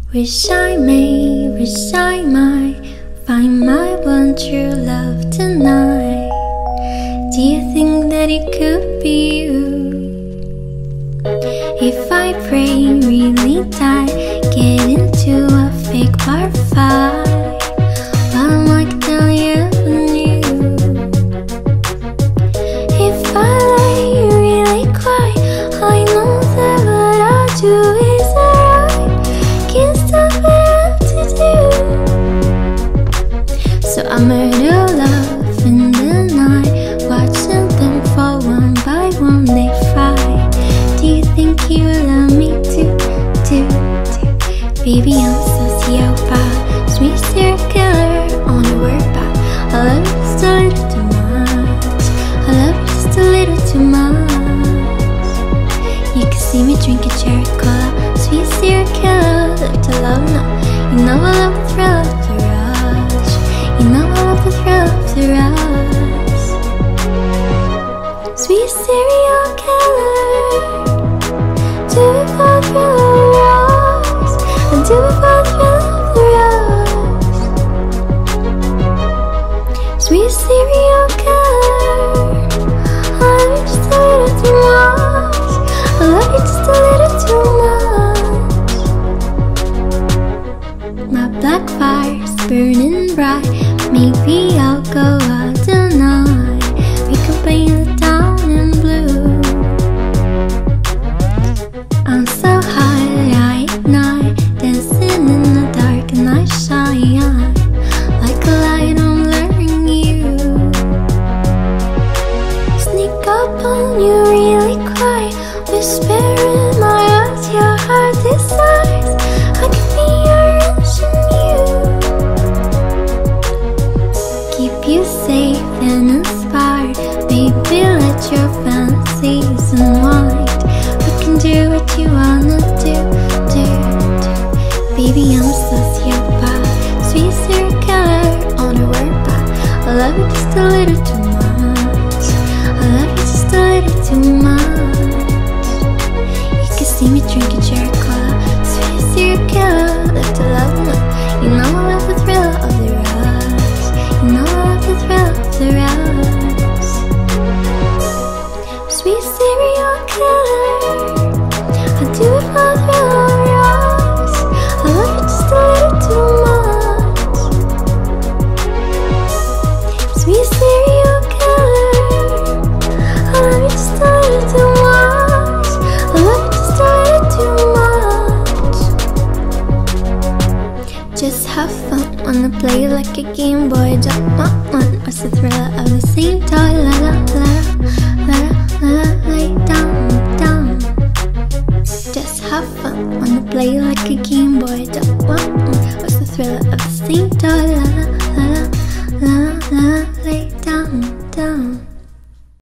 Wish I might find my one true love tonight. Do you think that it could be you? If I pray really tight, get into a fake bar fight, but I'm like tell you new. If I lay really quiet, I know that what I do is alright. Can't stop what I have to do. So I murder love in the night, watching them fall one by one, they fight. Do you think you love me too? Baby, I'm a sociopath, sweet serial killer on a warpath. I love you just a little too much. I love you just a little too much. You can see me drinking cherry cola, sweet serial killer, live to love now. You know I love the thrill of the rush. You know I love the thrill of the rush. Sweet serial killer, do it for the thrill of the rush. I do it for the thrill of the rush. Sweet serial killer, I love you just a little too much. I love you just a little too much. My black fire's burning bright, maybe I'll go out tonight. We could paint the town in blue. I'm so high that I ignite, dancing in the dark and I shine. Like a light, I'm luring you. Sneak up on you really quiet, whisper in my eyes your heart desires. I can be your ocean, you keep you safe and inspired. Baby, let your fantasies unwind. We can do what you wanna do. Baby, I'm a sociopath, sweet serial killer on a warpath. I love you just a little too much. I love you just a little too much. You can see me drinking cherry cola, sweet serial killer, live to love now. You know I love the thrill of the rush. You know I love the thrill of the rush. Sweet serial killer, I do it for the thrill of the rush. I love you just a little too much. Sweet serial killer, I love you just a little too much. I love you just a little too much. Just have fun, wanna play like a Game Boy. Jump on, what's the thrill of the same toy? La la.